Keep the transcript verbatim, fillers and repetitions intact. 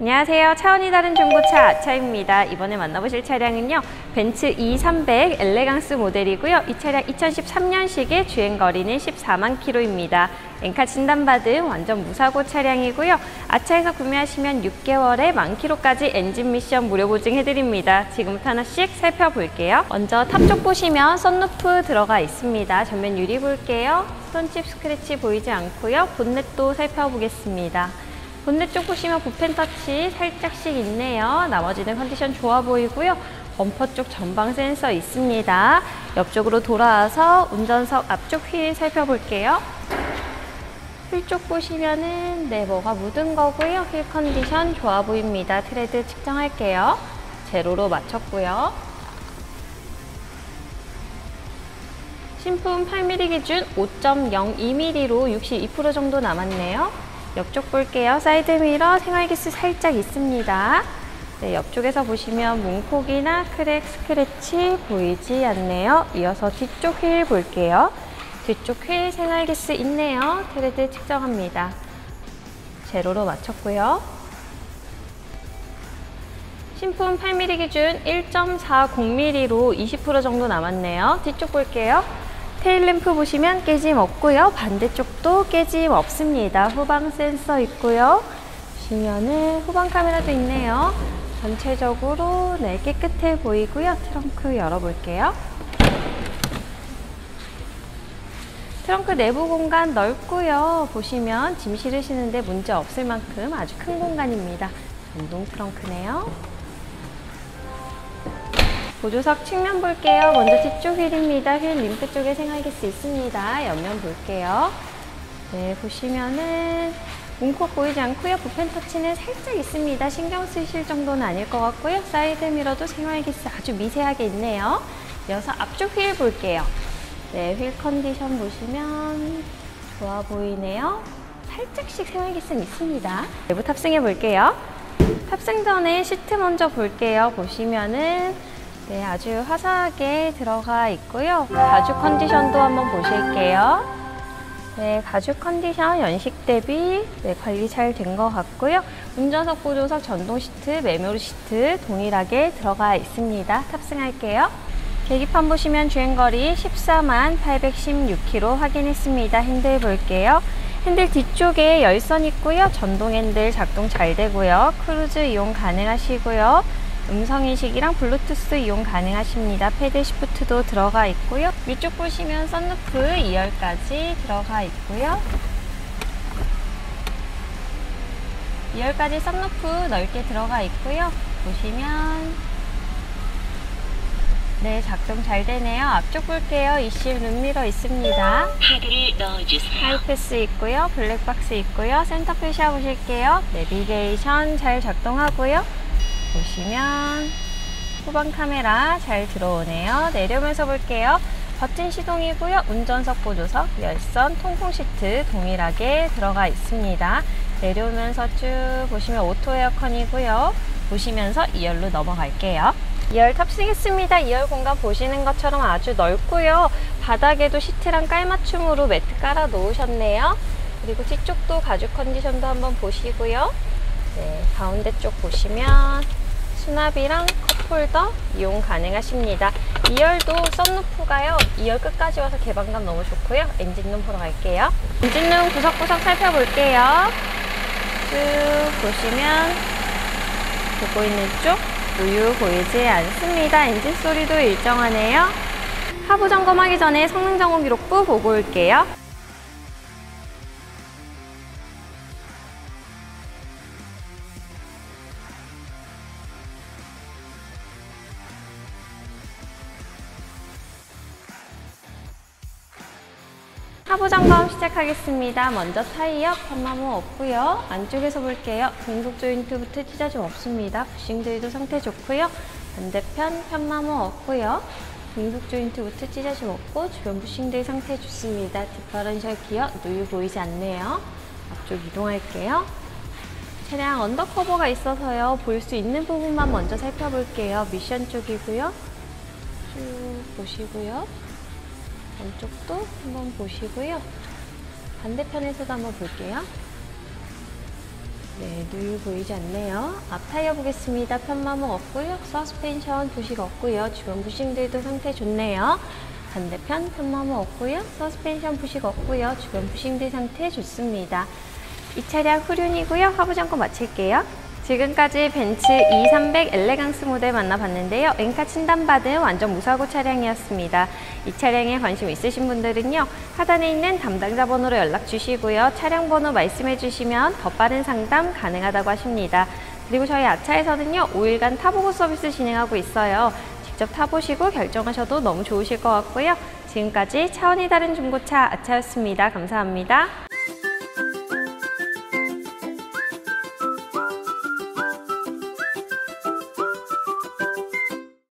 안녕하세요. 차원이 다른 중고차 아차입니다. 이번에 만나보실 차량은요, 벤츠 이 삼백 엘레강스 모델이고요. 이 차량 이천십삼 년식의 주행거리는 십사만 킬로미터입니다. 엔카 진단받은 완전 무사고 차량이고요. 아차에서 구매하시면 육 개월에 만 킬로미터까지 엔진 미션 무료 보증해드립니다. 지금부터 하나씩 살펴볼게요. 먼저 탑 쪽 보시면 썬루프 들어가 있습니다. 전면 유리 볼게요. 스톤칩 스크래치 보이지 않고요. 본넷도 살펴보겠습니다. 본넷 쪽 보시면 붓펜 터치 살짝씩 있네요. 나머지는 컨디션 좋아 보이고요. 범퍼 쪽 전방 센서 있습니다. 옆쪽으로 돌아와서 운전석 앞쪽 휠 살펴볼게요. 휠 쪽 보시면은 네, 뭐가 묻은 거고요. 휠 컨디션 좋아 보입니다. 트레드 측정할게요. 제로로 맞췄고요. 신품 팔 밀리미터 기준 오 점 영이 밀리미터로 육십이 퍼센트 정도 남았네요. 옆쪽 볼게요. 사이드미러 생활기스 살짝 있습니다. 네, 옆쪽에서 보시면 문콕이나 크랙, 스크래치 보이지 않네요. 이어서 뒤쪽 휠 볼게요. 뒤쪽 휠 생활기스 있네요. 트레드 측정합니다. 제로로 맞췄고요. 신품 팔 밀리미터 기준 일 점 사공 밀리미터로 이십 퍼센트 정도 남았네요. 뒤쪽 볼게요. 테일램프 보시면 깨짐 없고요. 반대쪽도 깨짐 없습니다. 후방 센서 있고요. 보시면은 후방 카메라도 있네요. 전체적으로 네, 깨끗해 보이고요. 트렁크 열어볼게요. 트렁크 내부 공간 넓고요. 보시면 짐 실으시는데 문제 없을 만큼 아주 큰 공간입니다. 전동 트렁크네요. 보조석 측면 볼게요. 먼저 뒤쪽 휠입니다. 휠 림프 쪽에 생활기스 있습니다. 옆면 볼게요. 네, 보시면은 문콕 보이지 않고요. 붓펜 터치는 살짝 있습니다. 신경 쓰실 정도는 아닐 것 같고요. 사이드 미러도 생활기스 아주 미세하게 있네요. 이어서 앞쪽 휠 볼게요. 네, 휠 컨디션 보시면 좋아 보이네요. 살짝씩 생활기스는 있습니다. 내부 탑승해 볼게요. 탑승 전에 시트 먼저 볼게요. 보시면은 네, 아주 화사하게 들어가 있고요. 가죽 컨디션도 한번 보실게요. 네, 가죽 컨디션 연식 대비 네, 관리 잘 된 것 같고요. 운전석, 보조석, 전동 시트, 메모리 시트 동일하게 들어가 있습니다. 탑승할게요. 계기판 보시면 주행거리 십사만 팔백십육 킬로미터 확인했습니다. 핸들 볼게요. 핸들 뒤쪽에 열선 있고요. 전동 핸들 작동 잘 되고요. 크루즈 이용 가능하시고요. 음성인식이랑 블루투스 이용 가능하십니다. 패드 시프트도 들어가 있고요. 위쪽 보시면 썬루프 이 열까지 들어가 있고요. 이 열까지 썬루프 넓게 들어가 있고요. 보시면 네, 작동 잘 되네요. 앞쪽 볼게요. 이십 룸미러 있습니다. 카드를 넣어주세요. 하이패스 있고요. 블랙박스 있고요. 센터 표시아 보실게요. 내비게이션 잘 작동하고요. 보시면 후방 카메라 잘 들어오네요. 내려오면서 볼게요. 버튼 시동이고요. 운전석, 보조석, 열선, 통풍 시트 동일하게 들어가 있습니다. 내려오면서 쭉 보시면 오토 에어컨이고요. 보시면서 이 열로 넘어갈게요. 이 열 탑승했습니다. 이 열 공간 보시는 것처럼 아주 넓고요. 바닥에도 시트랑 깔맞춤으로 매트 깔아 놓으셨네요. 그리고 뒤쪽도 가죽 컨디션도 한번 보시고요. 네, 가운데 쪽 보시면 수납이랑 컵홀더 이용 가능하십니다. 이 열도 썬루프가요. 이 열 끝까지 와서 개방감 너무 좋고요. 엔진룸 보러 갈게요. 엔진룸 구석구석 살펴볼게요. 쭉 보시면 보고 있는 쪽 누유 보이지 않습니다. 엔진 소리도 일정하네요. 하부 점검하기 전에 성능 점검 기록부 보고 올게요. 하부 점검 시작하겠습니다. 먼저 타이어 편마모 없고요. 안쪽에서 볼게요. 금속 조인트부터 찢어짐 없습니다. 부싱들도 상태 좋고요. 반대편 편마모 없고요. 금속 조인트부터 찢어짐 없고 주변 부싱들 상태 좋습니다. 디퍼런셜 기어 누유 보이지 않네요. 앞쪽 이동할게요. 차량 언더커버가 있어서요. 볼 수 있는 부분만 먼저 살펴볼게요. 미션 쪽이고요. 쭉 보시고요. 안쪽도 한번 보시고요. 반대편에서도 한번 볼게요. 네, 누유 보이지 않네요. 앞 타이어 보겠습니다. 편마모 없고요. 서스펜션 부식 없고요. 주변 부싱들도 상태 좋네요. 반대편 편마모 없고요. 서스펜션 부식 없고요. 주변 부싱들 상태 좋습니다. 이 차량 후륜이고요. 하부 점검 마칠게요. 지금까지 벤츠 이 삼백 엘레강스 모델 만나봤는데요. 엔카 진단받은 완전 무사고 차량이었습니다. 이 차량에 관심 있으신 분들은요, 하단에 있는 담당자 번호로 연락 주시고요. 차량 번호 말씀해 주시면 더 빠른 상담 가능하다고 하십니다. 그리고 저희 아차에서는요, 오 일간 타보고 서비스 진행하고 있어요. 직접 타보시고 결정하셔도 너무 좋으실 것 같고요. 지금까지 차원이 다른 중고차 아차였습니다. 감사합니다.